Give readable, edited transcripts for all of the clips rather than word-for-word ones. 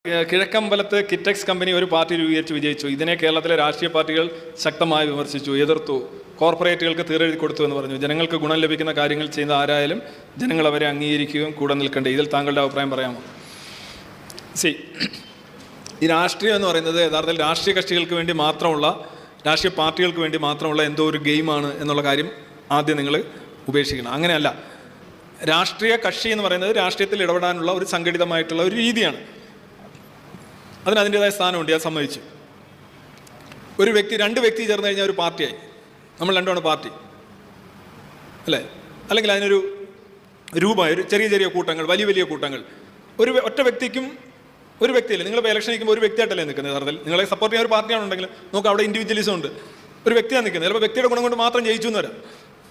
കിഴക്കമ്പലത്ത് Kitex company ഒരു party രൂപീകരിച്ച് വിജയിച്ചു. ഇതിനെ കേരളത്തിലെ രാഷ്ട്രീയ പാർട്ടികൾ ശക്തമായി വിമർശിച്ചു, എതിർത്തു. കോർപ്പറേറ്റുകൾക്ക് തീരെഴുതി കൊടുത്തു എന്ന് പറഞ്ഞു. ജനങ്ങൾക്ക് ഗുണം ലഭിക്കുന്ന കാര്യങ്ങൾ ചെയ്യുന്ന ആരായാലും ജനങ്ങൾ അവരെ അംഗീകരിക്കുകയും കൂടെ നിൽക്കേണ്ടേ. ഇതിൽ താങ്കളുടെ അഭിപ്രായം പറയാമോ? ഈ രാഷ്ട്രീയം എന്ന് പറയുന്നത് യഥാർത്ഥത്തിൽ രാഷ്ട്രീയ കക്ഷികൾക്ക് വേണ്ടി മാത്രമുള്ള, രാഷ്ട്രീയ പാർട്ടികൾക്ക് വേണ്ടി മാത്രമുള്ള എന്തോ ഒരു ഗെയിമാണ് എന്നുള്ള കാര്യം ആദ്യം നിങ്ങൾ ഉപേക്ഷിക്കണം. അങ്ങനെയല്ല. രാഷ്ട്രീയ കക്ഷി എന്ന് പറയുന്നത് രാഷ്ട്രീയത്തിൽ ഇടപെടാനുള്ള ഒരു സംഘടിതമായിട്ടുള്ള ഒരു രീതിയാണ്. അതിൻ്റെതായ സ്ഥാനമുണ്ട്, ഞാൻ സമ്മതിച്ചു. ഒരു വ്യക്തി, രണ്ട് വ്യക്തി ചേർന്ന് കഴിഞ്ഞാൽ ഒരു പാർട്ടിയായി. നമ്മൾ രണ്ടുമാണ് പാർട്ടി അല്ലേ? അല്ലെങ്കിൽ അതിനൊരു രൂപമായി, ഒരു ചെറിയ ചെറിയ കൂട്ടങ്ങൾ, വലിയ വലിയ കൂട്ടങ്ങൾ. ഒറ്റ വ്യക്തിക്കും ഒരു വ്യക്തിയല്ലേ. നിങ്ങളിപ്പോൾ ഇലക്ഷൻ നിൽക്കുമ്പോൾ ഒരു വ്യക്തിയായിട്ടല്ലേ നിൽക്കുന്നത്. യഥാർത്ഥത്തിൽ നിങ്ങളെ സപ്പോർട്ട് ചെയ്യുന്ന ഒരു പാർട്ടിയാണെന്നുണ്ടെങ്കിൽ നമുക്ക് അവിടെ ഇൻഡിവിജ്വലിസം ഉണ്ട്. ഒരു വ്യക്തിയാണ് നിൽക്കുന്നത്. ചിലപ്പോൾ വ്യക്തിയുടെ ഗുണം കൊണ്ട് മാത്രം ജയിച്ചു എന്ന് വരാം.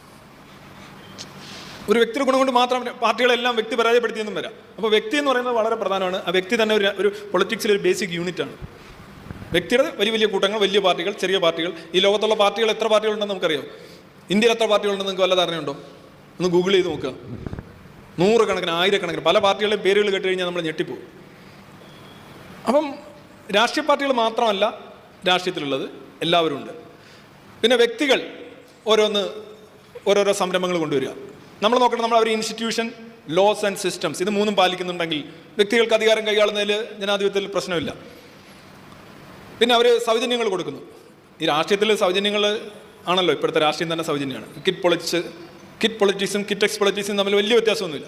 ഒരു വ്യക്തിയുടെ ഗുണം കൊണ്ട് മാത്രം പാർട്ടികളെല്ലാം വ്യക്തി പരാജയപ്പെടുത്തിയെന്നും വരാം. അപ്പോൾ വ്യക്തി എന്ന് പറയുന്നത് വളരെ പ്രധാനമാണ്. ആ വ്യക്തി തന്നെ ഒരു പൊളിറ്റിക്സിൽ ഒരു ബേസിക് യൂണിറ്റാണ്. വ്യക്തിയുടെ വലിയ വലിയ കൂട്ടങ്ങൾ, വലിയ പാർട്ടികൾ, ചെറിയ പാർട്ടികൾ. ഈ ലോകത്തുള്ള പാർട്ടികൾ എത്ര പാർട്ടികളുണ്ടെന്ന് നമുക്കറിയാം. ഇന്ത്യയിൽ എത്ര പാർട്ടികളുണ്ടെന്ന് നിങ്ങൾക്ക് വല്ല ധാരണയുണ്ടോ? ഒന്ന് ഗൂഗിൾ ചെയ്ത് നോക്കുക. നൂറുകണക്കിന്, ആയിരക്കണക്കിന് പല പാർട്ടികളുടെയും പേരുകൾ കേട്ട് കഴിഞ്ഞാൽ നമ്മൾ ഞെട്ടിപ്പോകും. അപ്പം രാഷ്ട്രീയ പാർട്ടികൾ മാത്രമല്ല രാഷ്ട്രീയത്തിലുള്ളത്, എല്ലാവരും ഉണ്ട്. പിന്നെ വ്യക്തികൾ ഓരോരോ സംരംഭങ്ങൾ കൊണ്ടുവരിക. നമ്മൾ നോക്കണം, നമ്മൾ ഒരു ഇൻസ്റ്റിറ്റ്യൂഷൻ, ലോസ് ആൻഡ് സിസ്റ്റംസ്, ഇത് മൂന്നും പാലിക്കുന്നുണ്ടെങ്കിൽ വ്യക്തികൾക്ക് അധികാരം കൈയാളുന്നതിൽ ജനാധിപത്യത്തിൽ പ്രശ്നമില്ല. പിന്നെ അവർ സൗജന്യങ്ങൾ കൊടുക്കുന്നു. ഈ രാഷ്ട്രീയത്തിൽ സൗജന്യങ്ങൾ ആണല്ലോ, ഇപ്പോഴത്തെ രാഷ്ട്രീയം തന്നെ സൗജന്യമാണ്. കിറ്റ് പൊളിറ്റിക്സും കിറ്റക്സ് പൊളിറ്റിക്സും തമ്മിൽ വലിയ വ്യത്യാസമൊന്നുമില്ല.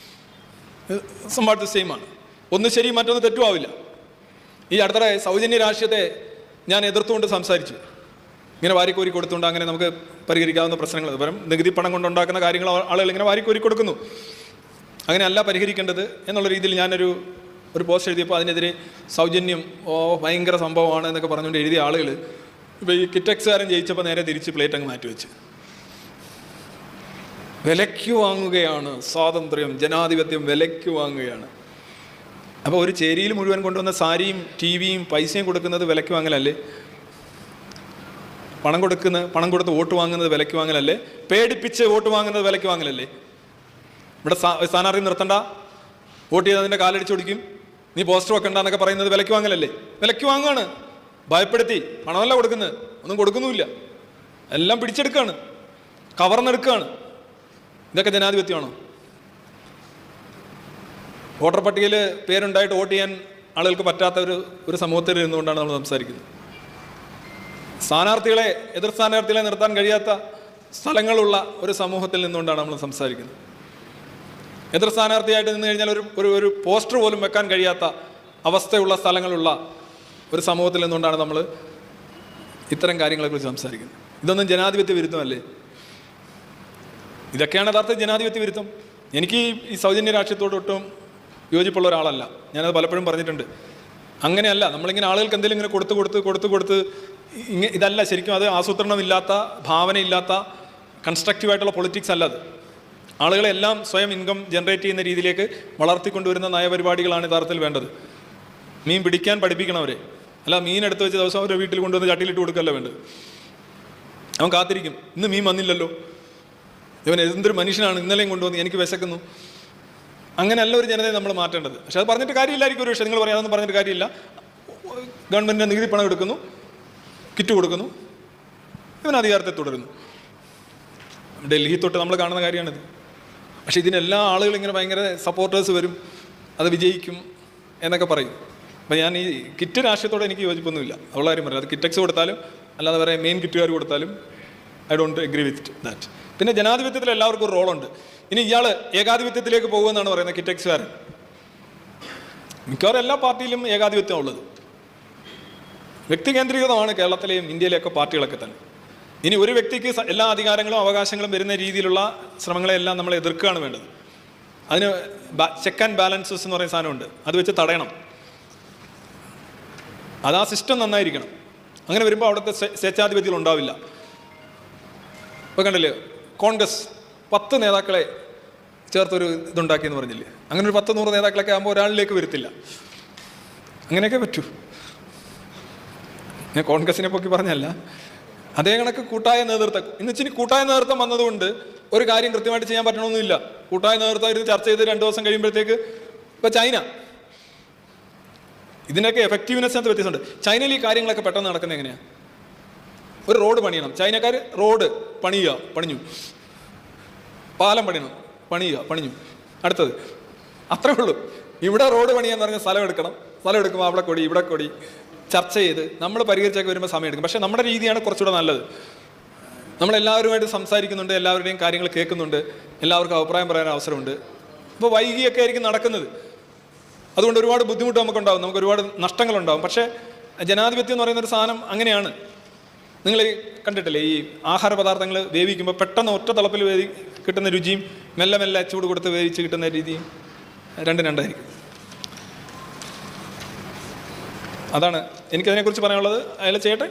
സംവാദ സെയിമാണ്. ഒന്ന് ശരി, മറ്റൊന്ന് തെറ്റുമാവില്ല. ഈ അടുത്തിടെ സൗജന്യ രാഷ്ട്രീയത്തെ ഞാൻ എതിർത്തുകൊണ്ട് സംസാരിച്ചു. ഇങ്ങനെ വാരിക്കോരി കൊടുത്തുകൊണ്ട് അങ്ങനെ നമുക്ക് പരിഹരിക്കാവുന്ന പ്രശ്നങ്ങൾ, പകരം നികുതി പണം കൊണ്ടുണ്ടാക്കുന്ന കാര്യങ്ങൾ ആളുകൾ ഇങ്ങനെ വാരിക്കോരി കൊടുക്കുന്നു. അങ്ങനെയല്ല പരിഹരിക്കേണ്ടത് എന്നുള്ള രീതിയിൽ ഞാനൊരു പോസ്റ്റ് എഴുതിയപ്പോൾ അതിനെതിരെ സൗജന്യം ഭയങ്കര സംഭവമാണ് എന്നൊക്കെ പറഞ്ഞുകൊണ്ട് എഴുതിയ ആളുകൾ ഇപ്പോൾ ഈ കിറ്റക്സുകാരൻ ജയിച്ചപ്പോൾ നേരെ തിരിച്ച് പ്ലേറ്റ് അങ്ങ് മാറ്റിവെച്ച് വിലയ്ക്ക് വാങ്ങുകയാണ്. സ്വാതന്ത്ര്യം, ജനാധിപത്യം വിലയ്ക്ക് വാങ്ങുകയാണ്. അപ്പോൾ ഒരു ചേരിയിൽ മുഴുവൻ കൊണ്ടുവന്ന സാരിയും ടിവിയും പൈസയും കൊടുക്കുന്നത് വിലയ്ക്ക് വാങ്ങലല്ലേ? പണം കൊടുത്ത് വോട്ട് വാങ്ങുന്നത് വിലയ്ക്ക് വാങ്ങലല്ലേ? പേടിപ്പിച്ച് വോട്ട് വാങ്ങുന്നത് വിലയ്ക്ക് വാങ്ങലല്ലേ? ഇവിടെ സ്ഥാനാർത്ഥി നിർത്തണ്ട, വോട്ട് ചെയ്തതിൻ്റെ കാലടിച്ച് കൊടുക്കും, നീ പോസ്റ്റർ വെക്കണ്ട എന്നൊക്കെ പറയുന്നത് വിലയ്ക്ക് വാങ്ങലല്ലേ? വിലയ്ക്ക് വാങ്ങുകയാണ്. ഭയപ്പെടുത്തി പണമല്ല കൊടുക്കുന്നത്, ഒന്നും കൊടുക്കുന്നുമില്ല, എല്ലാം പിടിച്ചെടുക്കുകയാണ്, കവർന്നെടുക്കുകയാണ്. ഇതൊക്കെ ജനാധിപത്യമാണോ? വോട്ടർ പട്ടികയിൽ പേരുണ്ടായിട്ട് വോട്ട് ചെയ്യാൻ ആളുകൾക്ക് പറ്റാത്ത ഒരു സമൂഹത്തിൽ ഇരുന്നുകൊണ്ടാണ് നമ്മൾ സംസാരിക്കുന്നത്. എതിർ സ്ഥാനാർത്ഥികളെ നിർത്താൻ കഴിയാത്ത സ്ഥലങ്ങളുള്ള ഒരു സമൂഹത്തിൽ നിന്നുകൊണ്ടാണ് നമ്മൾ സംസാരിക്കുന്നത്. എതിർ സ്ഥാനാർത്ഥിയായിട്ട് നിന്ന് കഴിഞ്ഞാൽ ഒരു പോസ്റ്റർ പോലും വെക്കാൻ കഴിയാത്ത അവസ്ഥയുള്ള സ്ഥലങ്ങളുള്ള ഒരു സമൂഹത്തിൽ നിന്നുകൊണ്ടാണ് നമ്മൾ ഇത്തരം കാര്യങ്ങളെക്കുറിച്ച് സംസാരിക്കുന്നത്. ഇതൊന്നും ജനാധിപത്യ വിരുദ്ധമല്ലേ? ഇതൊക്കെയാണ് യഥാർത്ഥ ജനാധിപത്യ വിരുദ്ധം. എനിക്ക് ഈ സൗജന്യ രാഷ്ട്രീയത്തോട് ഒട്ടും യോജിപ്പുള്ള ഒരാളല്ല. ഞാനത് പലപ്പോഴും പറഞ്ഞിട്ടുണ്ട്. അങ്ങനെയല്ല, നമ്മളിങ്ങനെ ആളുകൾക്ക് എന്തെങ്കിലും ഇങ്ങനെ കൊടുത്ത് ഇതല്ല ശരിക്കും. അത് ആസൂത്രണമില്ലാത്ത, ഭാവനയില്ലാത്ത, കൺസ്ട്രക്റ്റീവായിട്ടുള്ള പൊളിറ്റിക്സ് അല്ല അത്. ആളുകളെല്ലാം സ്വയം ഇൻകം ജനറേറ്റ് ചെയ്യുന്ന രീതിയിലേക്ക് വളർത്തിക്കൊണ്ടുവരുന്ന നയപരിപാടികളാണ് യഥാർത്ഥത്തിൽ വേണ്ടത്. മീൻ പിടിക്കാൻ പഠിപ്പിക്കണവരെ, അല്ല മീൻ എടുത്ത് വെച്ച് ദിവസം അവരുടെ വീട്ടിൽ കൊണ്ടുവന്ന് ചട്ടിയിലിട്ട് കൊടുക്കല്ല വേണ്ടത്. അവൻ കാത്തിരിക്കും, ഇന്ന് മീൻ വന്നില്ലല്ലോ, ഇവൻ എന്തൊരു മനുഷ്യനാണ്, ഇന്നലെയും കൊണ്ടുവന്ന് എനിക്ക് വിശക്കുന്നു. അങ്ങനെയല്ല ഒരു ജനതയെ നമ്മൾ മാറ്റേണ്ടത്. പക്ഷെ അത് പറഞ്ഞിട്ട് കാര്യമില്ലായിരിക്കും. ഒരു പക്ഷേ നിങ്ങൾ പറയാം, അതൊന്നും പറഞ്ഞിട്ട് കാര്യമില്ല. ഗവൺമെൻറ്റിൻ്റെ നികുതി പണം എടുക്കുന്നു, കിറ്റ് കൊടുക്കുന്നു, ഇവൻ അധികാരത്തെ തുടരുന്നു. ഡൽഹി തൊട്ട് നമ്മൾ കാണുന്ന കാര്യമാണിത്. പക്ഷേ ഇതിനെല്ലാ ആളുകളും ഇങ്ങനെ ഭയങ്കര സപ്പോർട്ടേഴ്സ് വരും, അത് വിജയിക്കും എന്നൊക്കെ പറയും. അപ്പോൾ ഞാൻ ഈ കിറ്റ് രാഷ്ട്രീയത്തോടെ എനിക്ക് യോജിപ്പൊന്നുമില്ല. ഉള്ള കാര്യം പറയാം. അത് കിറ്റക്സ് കൊടുത്താലും അല്ലാതെ വേറെ മെയിൻ കിറ്റുകാർ കൊടുത്താലും I don't agree with that. പിന്നെ ജനാധിപത്യത്തിൽ എല്ലാവർക്കും ഒരു റോളുണ്ട്. ഇനി ഇയാൾ ഏകാധിപത്യത്തിലേക്ക് പോകുമെന്നാണ് പറയുന്നത് കിറ്റക്സുകാരൻ. മിക്കവാറും എല്ലാ പാർട്ടിയിലും ഏകാധിപത്യമാണ് ഉള്ളത്. വ്യക്തി കേന്ദ്രീകൃതമാണ് കേരളത്തിലെയും ഇന്ത്യയിലെയൊക്കെ പാർട്ടികളൊക്കെ തന്നെ. ഇനി ഒരു വ്യക്തിക്ക് എല്ലാ അധികാരങ്ങളും അവകാശങ്ങളും വരുന്ന രീതിയിലുള്ള ശ്രമങ്ങളെല്ലാം നമ്മൾ എതിർക്കുകയാണ് വേണ്ടത്. അതിന് ചെക്ക് ആൻഡ് ബാലൻസസ് എന്ന് പറയുന്ന സാധനമുണ്ട്, അത് വെച്ച് തടയണം. അത് ആ സിസ്റ്റം നന്നായിരിക്കണം. അങ്ങനെ വരുമ്പോൾ അവിടുത്തെ സ്വേച്ഛാധിപത്യങ്ങൾ ഉണ്ടാവില്ല. ഇപ്പോൾ കണ്ടില്ലേ, കോൺഗ്രസ് 10 നേതാക്കളെ ചേർത്തൊരു ഇതുണ്ടാക്കിയെന്ന് പറഞ്ഞില്ലേ? അങ്ങനെ ഒരു 10-100 നേതാക്കളൊക്കെ ആകുമ്പോൾ ഒരാളിലേക്ക് വരത്തില്ല. അങ്ങനെയൊക്കെ പറ്റൂ. ഞാൻ കോൺഗ്രസിനെ പൊക്കി പറഞ്ഞല്ല. അതേ കണക്ക് കൂട്ടായ നേതൃത്വം, ഇന്നിച്ചിനി കൂട്ടായ നേതൃത്വം വന്നതുകൊണ്ട് ഒരു കാര്യം കൃത്യമായിട്ട് ചെയ്യാൻ പറ്റണമെന്നില്ല. കൂട്ടായ നേതൃത്വം ഇരുന്ന് ചർച്ച ചെയ്ത് 2 ദിവസം കഴിയുമ്പോഴത്തേക്ക് ഇപ്പോൾ ചൈന ഇതിൻ്റെയൊക്കെ എഫക്റ്റീവ്നെസ്സിനകത്ത് വ്യത്യാസമുണ്ട്. ചൈനയിൽ ഈ കാര്യങ്ങളൊക്കെ പെട്ടെന്ന് നടക്കുന്നത് എങ്ങനെയാണ്? ഒരു റോഡ് പണിയണം, ചൈനക്കാർ റോഡ് പണിഞ്ഞു. പാലം പണിഞ്ഞു. അടുത്തത് അത്രേ ഉള്ളൂ. ഇവിടെ റോഡ് പണിയാന്ന് പറഞ്ഞാൽ സ്ഥലം എടുക്കുമ്പോൾ അവിടെ കൊടി ഇവിടെ കൊടി ചർച്ച ചെയ്ത് നമ്മൾ പരിഹരിച്ചൊക്കെ വരുമ്പോൾ സമയം എടുക്കും. പക്ഷേ നമ്മുടെ രീതിയാണ് കുറച്ചുകൂടെ നല്ലത്. നമ്മളെല്ലാവരുമായിട്ട് സംസാരിക്കുന്നുണ്ട്, എല്ലാവരുടെയും കാര്യങ്ങൾ കേൾക്കുന്നുണ്ട്, എല്ലാവർക്കും അഭിപ്രായം പറയാൻ അവസരമുണ്ട്. ഇപ്പോൾ വൈകിയൊക്കെ ആയിരിക്കും നടക്കുന്നത്. അതുകൊണ്ട് ഒരുപാട് ബുദ്ധിമുട്ട് നമുക്കുണ്ടാകും, നമുക്ക് ഒരുപാട് നഷ്ടങ്ങളുണ്ടാകും. പക്ഷേ ജനാധിപത്യം എന്ന് പറയുന്നൊരു സാധനം അങ്ങനെയാണ്. നിങ്ങൾ കണ്ടിട്ടില്ലേ, ഈ ആഹാര പദാർത്ഥങ്ങൾ വേവിക്കുമ്പോൾ പെട്ടെന്ന് ഒറ്റ തിളപ്പിൽ കിട്ടുന്ന രുചിയും മെല്ലെ മെല്ലെ ചൂട് കൊടുത്ത് വേവിച്ച് കിട്ടുന്ന രീതിയും രണ്ടായിരിക്കും. അതാണ് എനിക്കതിനെക്കുറിച്ച് പറയാനുള്ളത്. അയാൾ ചെയ്യട്ടെ.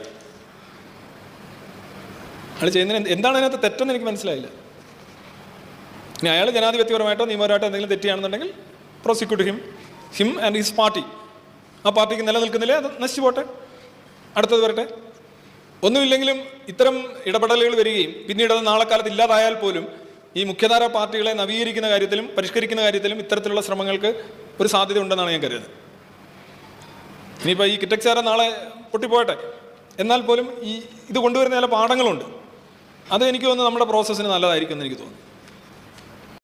അയാൾ ചെയ്യുന്നതിന് എന്താണ് അതിനകത്ത് തെറ്റെന്ന് എനിക്ക് മനസ്സിലായില്ല. ഇനി അയാൾ ജനാധിപത്യപരമായിട്ടോ നിയമപരമായിട്ടോ എന്തെങ്കിലും തെറ്റിയാണെന്നുണ്ടെങ്കിൽ prosecute him and his party. ആ പാർട്ടിക്ക് നിലനിൽക്കുന്നില്ലേ, അത് നശിച്ചു പോട്ടെ, അടുത്തത് വരട്ടെ. ഒന്നുമില്ലെങ്കിലും ഇത്തരം ഇടപെടലുകൾ വരികയും പിന്നീട് അത് നാളെ കാലത്ത് ഇല്ലാതായാൽ പോലും ഈ മുഖ്യധാര പാർട്ടികളെ നവീകരിക്കുന്ന കാര്യത്തിലും പരിഷ്കരിക്കുന്ന കാര്യത്തിലും ഇത്തരത്തിലുള്ള ശ്രമങ്ങൾക്ക് ഒരു സാധ്യത ഉണ്ടെന്നാണ് ഞാൻ കരുതുന്നത്. ഇനിയിപ്പോൾ ഈ കിറ്റക്സാര നാളെ പൊട്ടിപ്പോയട്ടെ, എന്നാൽ പോലും ഇത് കൊണ്ടുവരുന്ന ചില പാഠങ്ങളുണ്ട്. അത് എനിക്ക് തോന്നുന്നു നമ്മുടെ പ്രോസസ്സിന് നല്ലതായിരിക്കും എന്ന് എനിക്ക് തോന്നുന്നു.